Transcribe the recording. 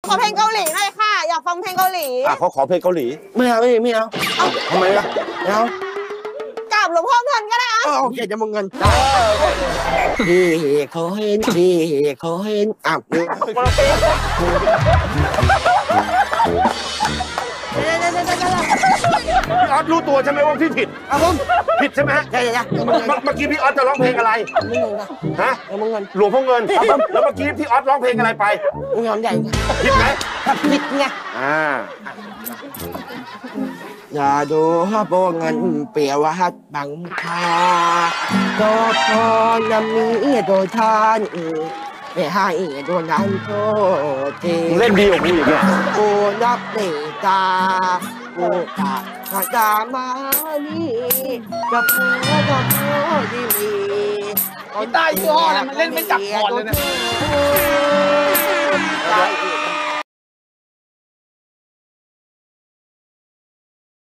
ขอเพลงเกาหลีหน่อยค่ะอยากฟังเพลงเกาหลีเขาขอเพลงเกาหลีไม่เอาทำไมล่ะไม่เอากราบหลวงพ่อเงินก็ได้อะโอเคจะมึงเงินพี่เขาเห็นพี่เขาเห็นพี่ออสรู้ตัวใช่ไหมว่าพี่ผิดผมผิดใช่ไหมใช่เมื่อกี้พี่ออสจะร้องเพลงอะไรฮะหลวงพ่อเงินแล้วเมื่อกี้พี่ออสร้องเพลงอะไรไปเงินใหญ่ผิดไหมผิดไงอย่าดูฮะโบเงินเปียวัดบังคาก็พอนมีโดยทานไม่ให้โดนนั้นโทษทีเล่นดีกว่ากูอีกเนี่ยกูนับเนตากูกะดามานี่กับกูกับกูดีมีกีตาร์ยี่ห้อเนี่ยมันเล่นไม่จับคอร์ดเลยนะ